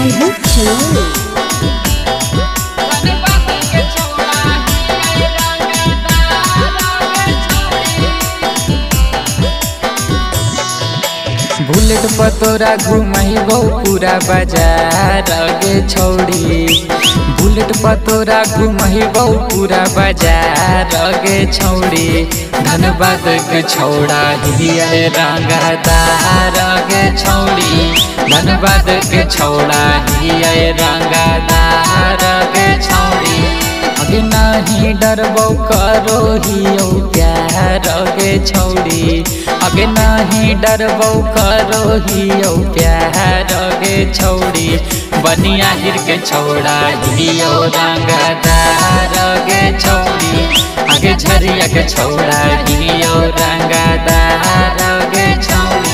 By हूँ चलो bullet पतोरा घुमाइबो पूरा बाजार गे छौड़ी। बुलेट पतोरा घुमाइबो पूरा बाजार गे छौड़ी। धनबाद के छौड़ा हिया रंगदार गे छौड़ी। धनबाद के छौड़ा हिया रंगदार गे छौड़ी। अगे नहीं डरबो करो हियो प्यार गे छौड़ी। अगे नहीं डरबो करो हियो प्यार गे छौड़ी। बनिया हिर के छौड़ा हियो रंगदार गे छौड़ी। आगे झरिया के छौड़ा हियो रंगदार गे छौड़ी।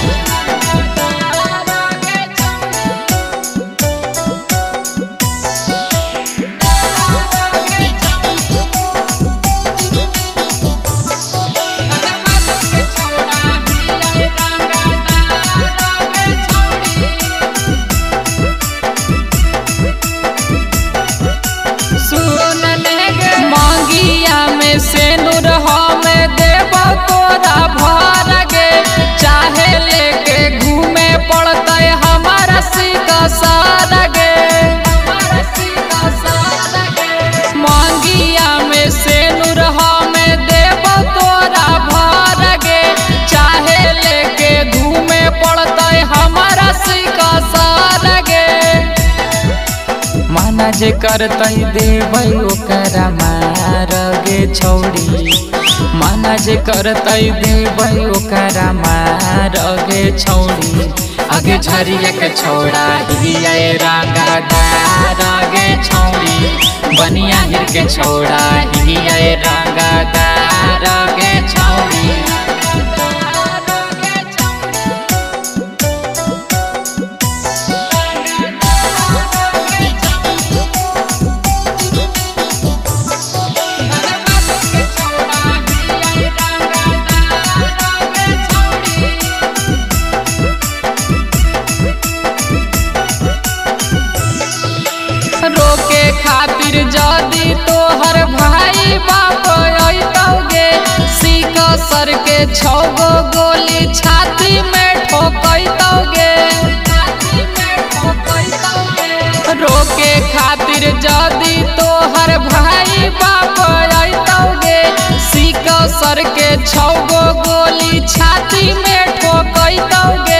से नूर हमें देव तोरा भर गे। चाहे लेके घूमे पड़ते हमारा सीधा सारा गे। मांगिया में से नूर हमें देव तोरा भर गे। चाहे लेके घूमे पड़ते हमारा सीधा सारा गे। माना जे करतई देबै ओकरा मार गे छौड़ी। माना जे करतई देबै ओकरा मार गे छौड़ी। आगे झरिया के छौड़ा हिया रंगदार गे छौड़ी। बनिया हिर के छौड़ा हिया रंगदार गे छौड़ी। रोके खातिर जदी तोहर भाई बाप अइतौगे। सीख सर के 6 गो गोली छाती में ठोकैतौगे। रोके खातिर जदी तोहर भाई बाप अइतौगे। सीख सर के 6 गो गोली छाती में ठोकैतौगे।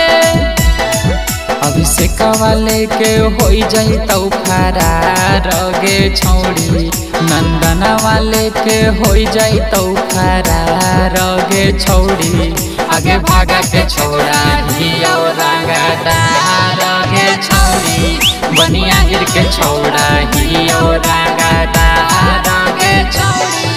अभिषेक वाले के हो जाइतौ फरार गे छौड़ी। नंदना वाले के हो जाइतौ फरार गे छौड़ी। आगे भागा के छौड़ा हियो रंगदार गे छौड़ी। बनिया हिर के छौड़ा हियो रंगदार गे छौड़ी।